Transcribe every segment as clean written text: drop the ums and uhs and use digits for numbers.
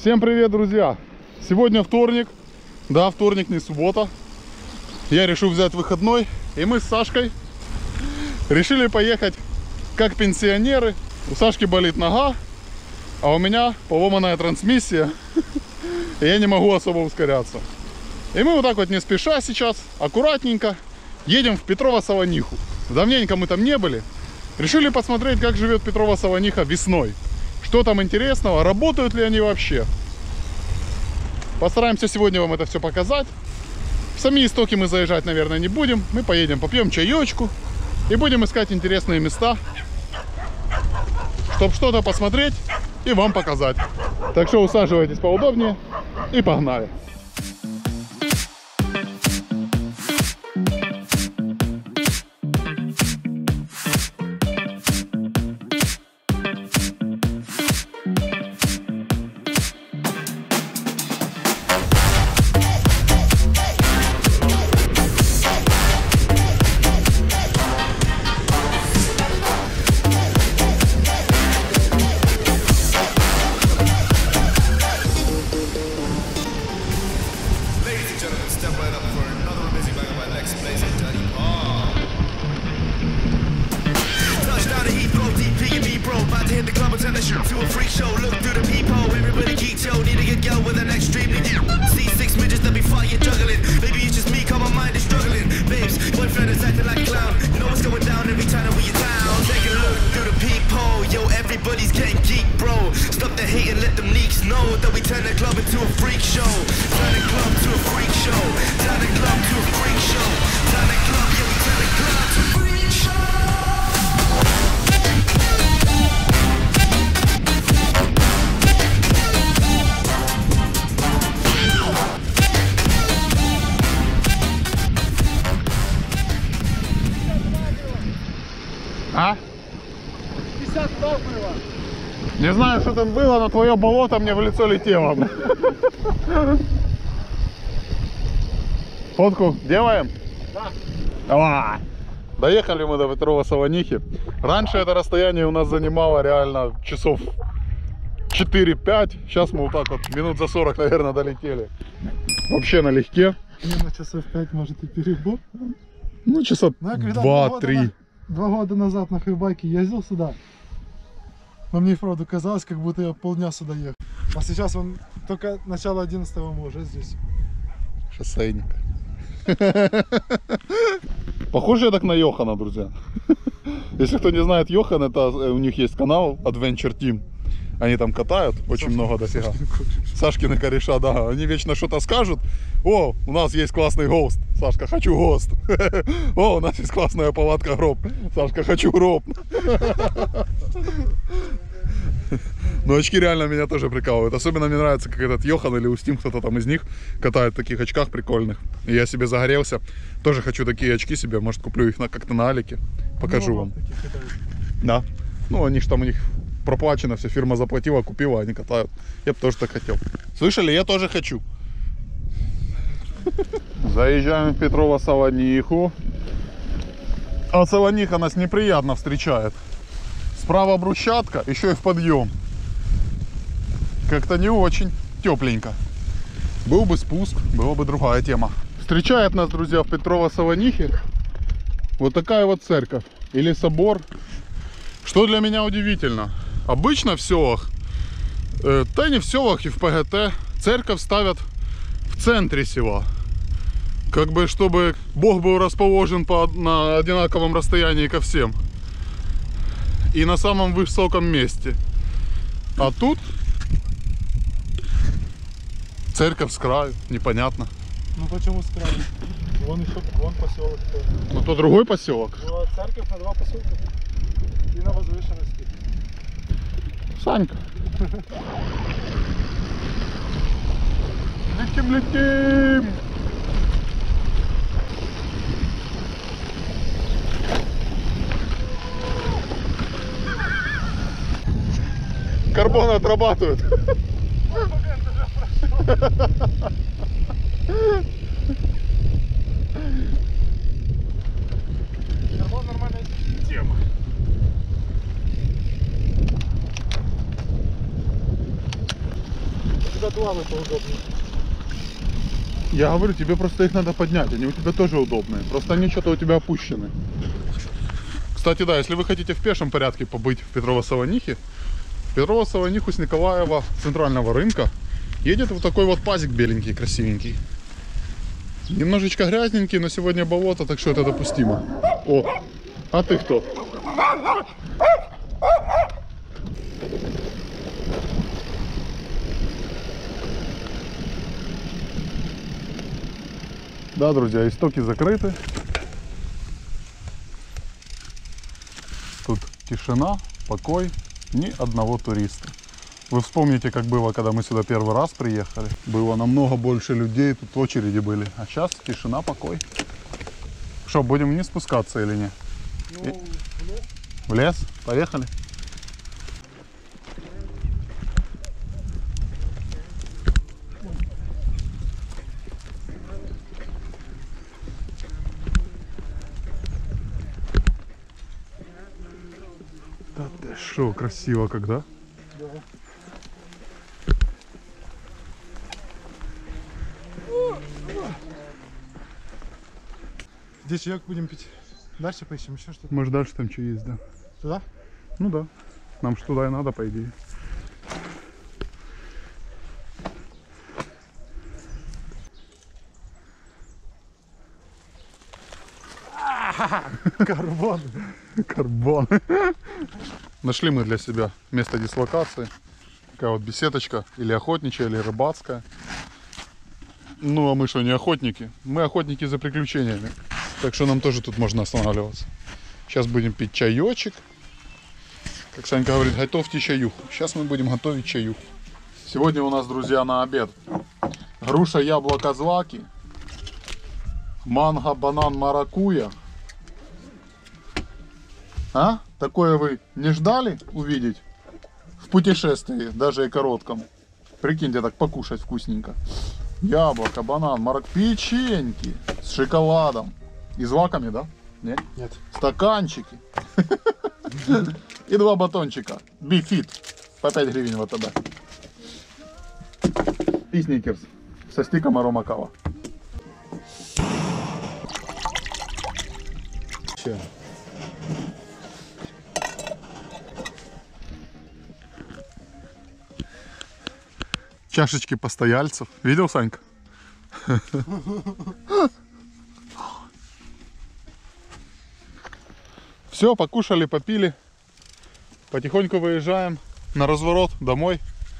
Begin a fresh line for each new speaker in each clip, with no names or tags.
Всем привет, друзья! Сегодня вторник. Да, вторник, не суббота. Я решил взять выходной. И мы с Сашкой решили поехать как пенсионеры. У Сашки болит нога, а у меня поломанная трансмиссия. И я не могу особо ускоряться. И мы вот так вот не спеша сейчас, аккуратненько едем в Петрово-Солониху. Давненько мы там не были. Решили посмотреть, как живет Петрово-Солониха весной. Что там интересного, работают ли они вообще. Постараемся сегодня вам это все показать. В сами истоки мы заезжать, наверное, не будем. Мы поедем, попьем чаечку и будем искать интересные места, чтобы что-то посмотреть и вам показать. Так что усаживайтесь поудобнее и погнали. А?
50 тонн было.
Не знаю, что там было, но твое болото мне в лицо летело. Фотку делаем?
Да.
Давай. Доехали мы до Петрова-Солонихи. Раньше это расстояние у нас занимало реально часов 4-5. Сейчас мы вот так вот минут за 40, наверное, долетели. Вообще налегке.
Не, на часов 5 может и перебор.
Ну, часа 2-3.
2 года назад на хайбайке ездил сюда. Но мне вправду казалось, как будто я полдня сюда ехал. А сейчас он только начало 11-го мы уже здесь.
Шоссейник. Похоже я так на Йохана, друзья. Если кто не знает Йохан, это у них есть канал Adventure Team. Они там катают очень много дофига. Сашкины кореша, да. Они вечно что-то скажут. О, у нас есть классный гост. Сашка, хочу гост. О, у нас есть классная палатка гроб. Сашка, хочу гроб. Но очки реально меня тоже прикалывают. Особенно мне нравится, как этот Йохан или Устим, кто-то там из них катает в таких очках прикольных. И я себе загорелся. Тоже хочу такие очки себе. Может, куплю их как-то на Алике. Покажу вам. Да. Ну, они же там у них проплачено, вся фирма заплатила, купила, они катают. Я бы тоже так хотел. Слышали? Я тоже хочу. Заезжаем в Петрово-Солониху. А Солониха нас неприятно встречает. Справа брусчатка, еще и в подъем. Как-то не очень тепленько. Был бы спуск, была бы другая тема. Встречает нас, друзья, в Петрово-Солонихе вот такая вот церковь или собор. Что для меня удивительно. Обычно в селах, да не в селах и в ПГТ, церковь ставят в центре села. Как бы, чтобы Бог был расположен на одинаковом расстоянии ко всем. И на самом высоком месте. А тут церковь с краю, непонятно.
Ну почему с краю? Вон еще, вон поселок.
Ну то другой поселок.
Ну, а церковь на 2 поселка. И на возвышенности.
Санька. Летим, летим. Карбон отрабатывает.
Карбон нормальная тема. отвалы поудобнее.
Я говорю, тебе просто их надо поднять, они у тебя тоже удобные. Просто они что-то у тебя опущены. Кстати, да, если вы хотите в пешем порядке побыть в Петрово-Саванихе, Петрово-Саваниху с Николаева центрального рынка едет вот такой вот пазик беленький, красивенький. Немножечко грязненький, но сегодня болото, так что это допустимо. О, а ты кто? Да, друзья, истоки закрыты. Тут тишина, покой, ни одного туриста. Вы вспомните, как было, когда мы сюда первый раз приехали. Было намного больше людей, тут очереди были. А сейчас тишина, покой. Что, будем вниз спускаться или нет?
Ну,
В лес? Поехали. Да ты шо, красиво когда?
да. Здесь чаек будем пить. Дальше поищем еще что-то.
Может дальше там что есть, да?
Туда?
Ну да. Нам же туда и надо, по идее.
Карбон.
Карбон. Нашли мы для себя место дислокации. Такая вот беседочка. Или охотничья, или рыбацкая. Ну а мы что, не охотники? Мы охотники за приключениями. Так что нам тоже тут можно останавливаться. Сейчас будем пить чаечек. Как Санька говорит, готовьте чаюху. Сейчас мы будем готовить чаюху. Сегодня у нас, друзья, на обед груша, яблоко, злаки, манго, банан, маракуйя. А? Такое вы не ждали увидеть в путешествии, даже и коротком? Прикиньте, так покушать вкусненько. Яблоко, банан, печеньки с шоколадом. И злаками, да? Нет?
Нет.
Стаканчики. И 2 батончика. Бифит. По 5 гривен в ВТБ. И сникерс. Со стиком арома кава.
Че?
Чашечки постояльцев. Видел, Санька? Все, покушали, попили. Потихоньку выезжаем на разворот домой.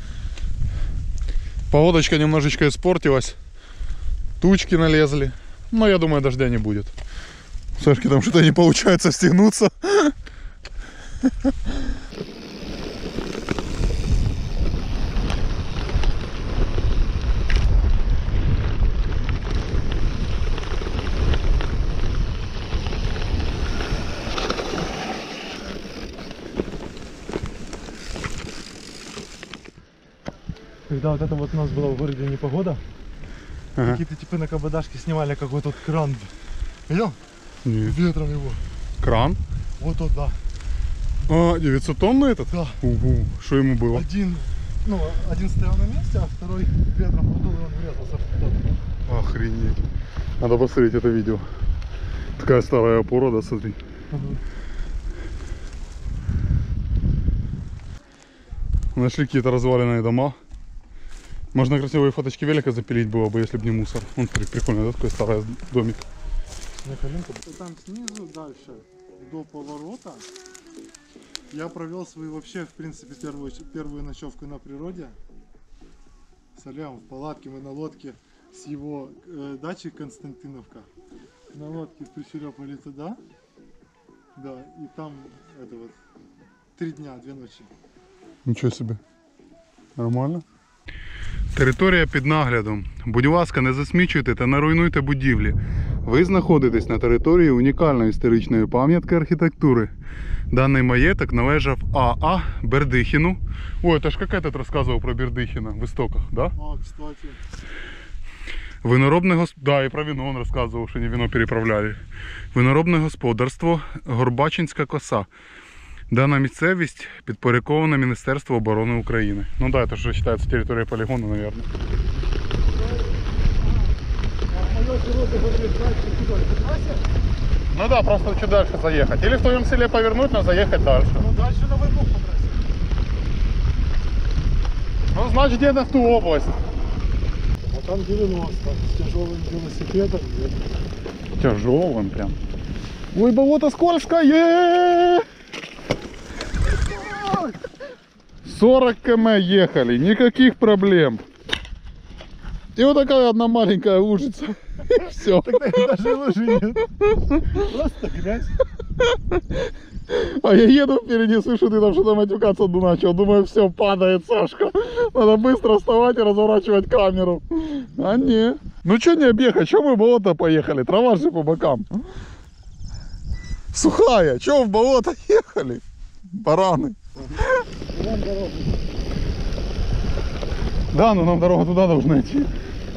Погодочка немножечко испортилась. Тучки налезли. Но я думаю, дождя не будет. Сашке там что-то не получается стегнуться.
Когда вот это вот у нас была в городе непогода, какие-то типы на кабадашке снимали какой-то вот кран. Видел?
Нет.
Ветром его.
Кран?
Вот тот, да.
А, 900 тонн этот?
Да.
Угу. Что ему было?
Один стоял на месте, а второй ветром подул, и он врезался в тот.
Охренеть. Надо посмотреть это видео. Такая старая опора, да, смотри. Нашли какие-то разваленные дома. Можно красивые фоточки велика запилить было бы, если бы не мусор. Он прикольный, да, такой старый домик.
На коленку. Там снизу дальше, до поворота, я провел свою вообще, в принципе, первую ночевку на природе. С Олегом в палатке, мы на лодке с его дачи Константиновка. На лодке пришлепали туда. Да, и там это вот 3 дня, 2 ночи.
Нічого собі. Нормально? Територія під наглядом. Будь ласка, не засмічуйте та не руйнуйте будівлі. Ви знаходитесь на території унікальної історичної пам'ятки архітектури. Даний маєток належав А.А. Бердихіну. Ой, это ж как этот рассказывал про Бердихіна в істоках, да?
А, кстати.
Виноробне Да, і про вино він розказував, що не вино переправляли. Виноробне господарство Горбачинська коса. Дана місцевість підпорядкована Міністерству оборони України. Ну да, это же считается территорией полигона, наверное. Ну да, просто чуть дальше заехать. Или в твоем селе повернуть, но заехать дальше.
Ну дальше на Войнух по трассе.
Ну значит где-то в ту область.
А там 90 с тяжелым велосипедом.
Тяжелым прям. Ой, болото скользкое! 40 км ехали, никаких проблем. И вот такая одна маленькая лужица. И все.
Тогда даже лужи нет. Просто грязь.
А я еду впереди, слышу, ты там что-то матюкаться начал. Думаю, все, падает Сашка. Надо быстро вставать и разворачивать камеру. А не. Ну что не объехать, что мы в болото поехали? Трава же по бокам. Сухая, что в болото ехали? Бараны.
Нам дорогу.
Да, но нам дорога туда должна идти.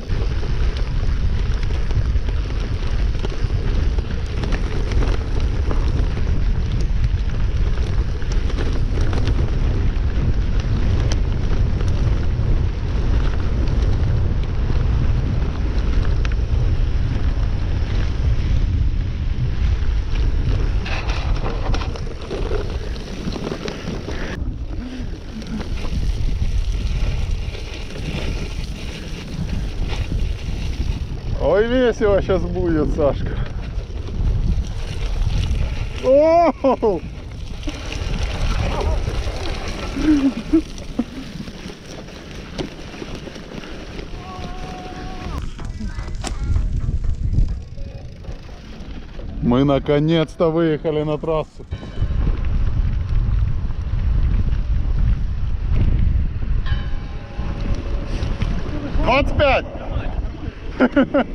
Ой, весело сейчас будет, Сашка. О! Мы наконец-то выехали на трассу. 25!